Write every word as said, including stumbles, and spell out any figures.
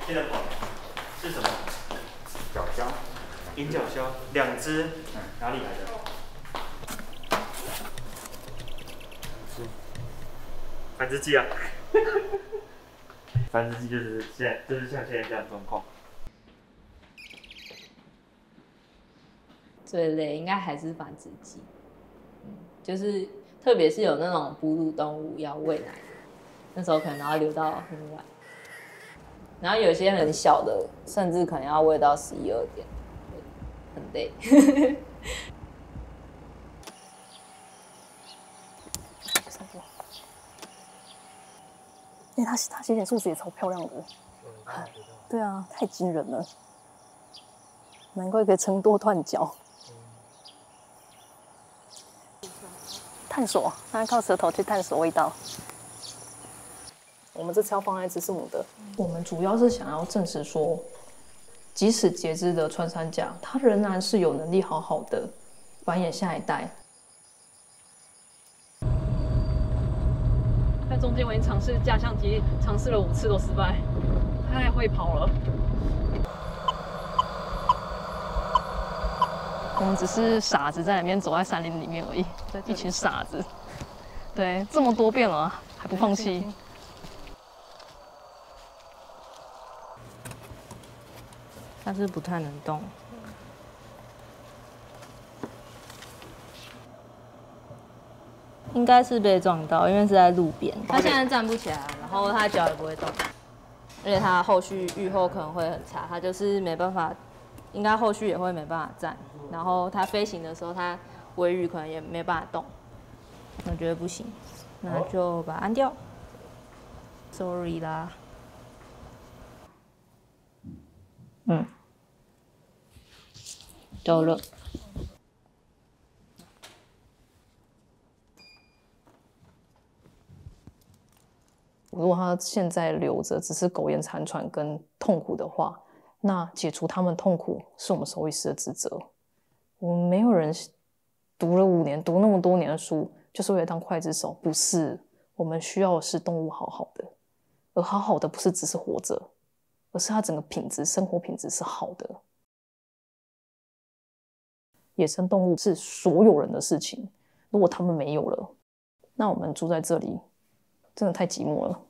这个狗是什么？ 角鸮， 银角鸮，两只，嗯，哪里来的？是繁殖季啊。繁殖季就是现在，就是像现在这样的状况。 最累应该还是繁殖季，嗯，就是特别是有那种哺乳动物要喂奶，那时候可能要留到很晚。然后有些很小的，甚至可能要喂到十一二点，很累。 哎、欸，他他血检数值也超漂亮的，对啊，太惊人了，难怪可以撑多断脚。探索，他靠舌头去探索味道。我们这次要放在只是母的。 我们主要是想要证实说，即使截肢的穿山甲，它仍然是有能力好好的繁衍下一代。 在中间我已经尝试架相机，尝试了五次都失败，太会跑了。我们只是傻子在里面走在山林里面而已，一群傻子。对，这么多遍了还不放弃。 它是不太能动。应该是被撞到，因为是在路边。它现在站不起来，然后它脚也不会动，而且它后续愈后可能会很差，它就是没办法，应该后续也会没办法站。然后它飞行的时候，它尾羽可能也没办法动。我觉得不行，那就把它按掉。Sorry 啦。嗯。走了。 如果他现在留着只是苟延残喘跟痛苦的话，那解除他们痛苦是我们兽医师的职责。我们没有人读了五年、读那么多年的书，就是为了当刽子手，不是。我们需要的是动物好好的，而好好的不是只是活着，而是它整个品质、生活品质是好的。野生动物是所有人的事情，如果他们没有了，那我们住在这里真的太寂寞了。